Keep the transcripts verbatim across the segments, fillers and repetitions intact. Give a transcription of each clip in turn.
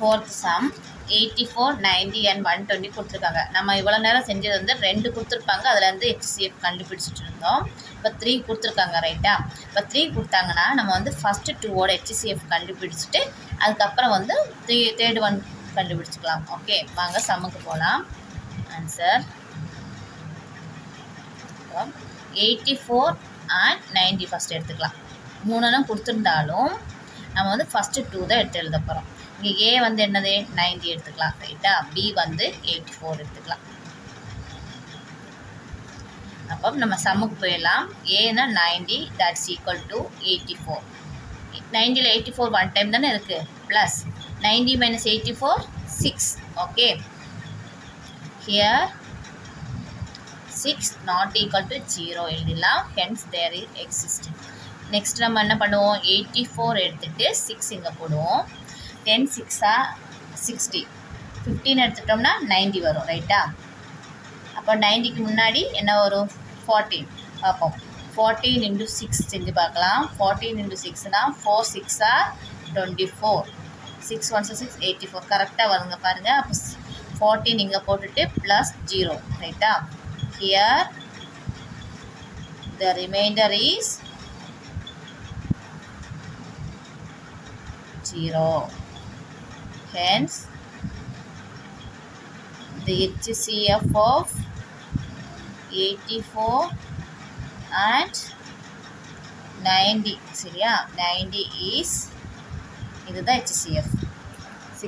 fourth sum eighty-four, ninety and one twenty கொடுத்திருக்காங்க. நம்ம இவ்வளவு நேரம் செஞ்சது வந்து ரெண்டு கொடுத்திருப்பாங்க. அதுல இருந்து H C F கண்டுபிடிச்சிட்டு இருந்தோம். இப்போ three கொடுத்திருக்காங்க ரைட்டா? இப்போ three கொடுத்தாங்கன்னா நம்ம வந்து first two ஓட H C F கண்டுபிடிச்சிட்டு அதுக்கு அப்புறம் வந்து third one கண்டுபிடிச்சுக்கலாம். ஓகே, வாங்க சம்முக்கு போலாம். Answer eighty-four and ninety first எடுத்துக்கலாம். மூணுலாம் கொடுத்திருந்தாலும் நம்ம வந்து ஃபர்ஸ்ட் two தான் எடுத்து எழுத போறோம். இங்கே A வந்து என்னது ninety எடுத்துக்கலாம் ரைட்டா? B வந்து eighty-four எடுத்துக்கலாம். அப்போ நம்ம சம்முக்கு போயிடலாம். Aனா ninety that's equal to eighty-four. ninety ல eighty-four one டைம் தானே இருக்கு. Plus ninety minus eighty-four six. Okay, here six not equal to zero எழுதிடலாம். hence there is existing. Next நம்ம என்ன பண்ணுவோம், eighty-four எடுத்துட்டு six இங்கே போடுவோம். ten six sixty. fifteen எடுத்துட்டோம்னா ninety வரும் ரைட்டா? அப்போ ninety க்கு முன்னாடி என்ன வரும், fourteen. பார்ப்போம். fourteen into six செஞ்சு பார்க்கலாம். fourteen into six னா four six twenty-four. six ones six eighty-four கரெக்டாக வருங்க பாருங்க. அப்போ fourteen இங்கே போட்டுட்டு ப்ளஸ் ஜீரோ ரைட்டா? here the remainder is zero. Hence the H C F of eighty-four and ninety சரியா? ninety is இதுதான் H C F six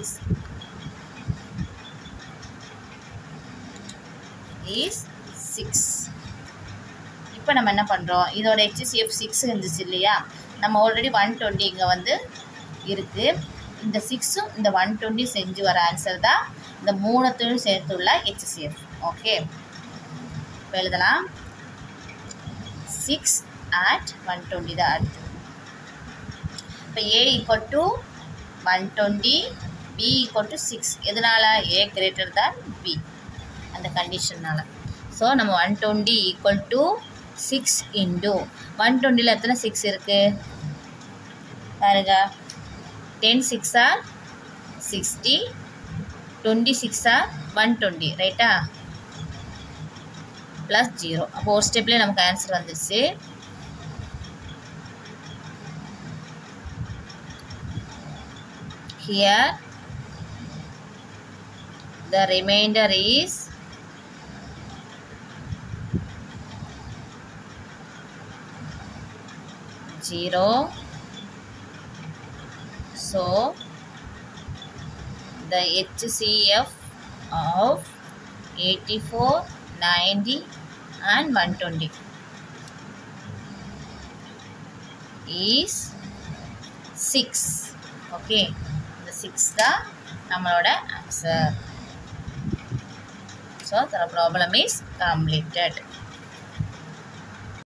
is six. இப்போ நம்ம என்ன பண்ணுறோம், இதோட H C F six இருந்துச்சு இல்லையா? நம்ம ஆல்ரெடி one twenty இங்கே வந்து இருக்குது. இந்த சிக்ஸும் இந்த one twenty செஞ்சு வர ஆன்சர் தான் இந்த மூணுத்தையும் சேர்த்துள்ள H C F. ஓகே, இப்போ எழுதலாம். சிக்ஸ் at one twenty தான் அடுத்து. இப்போ A equal to one twenty, B equal to six. எதனால? A greater than B அந்த கண்டிஷன்னால. ஸோ நம்ம one twenty equal to six into one twenty ல எத்தனை சிக்ஸ் இருக்கு பாருங்க. ten six are sixty, twenty-six are one twenty ரைட்டா? Plus zero. அப்போ ஒரு ஸ்டெப்லேயே நமக்கு ஆன்சர் வந்துடுச்சு. Here the remainder is zero. So the H C F of eighty-four, ninety and one twenty is six. Okay, the six தான் நம்மளோட answer. So the problem is completed.